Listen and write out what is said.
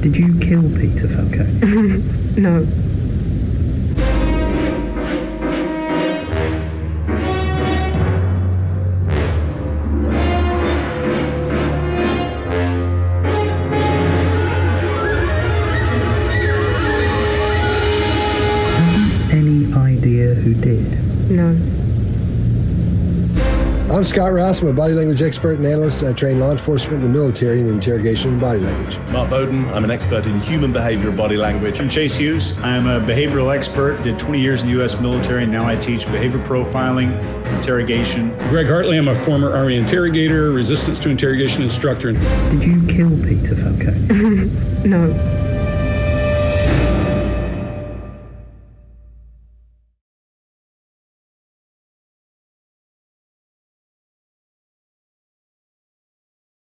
Did you kill Peter Falconio? No. Any idea who did? No. I'm Scott Rouse. I'm a body language expert and analyst. I train law enforcement in the military in interrogation and body language. Mark Bowden. I'm an expert in human behavior and body language. I'm Chase Hughes. I'm a behavioral expert, did 20 years in the U.S. military, and now I teach behavior profiling, interrogation. Greg Hartley. I'm a former Army interrogator, resistance to interrogation instructor. Did you kill Peter Falconio? No.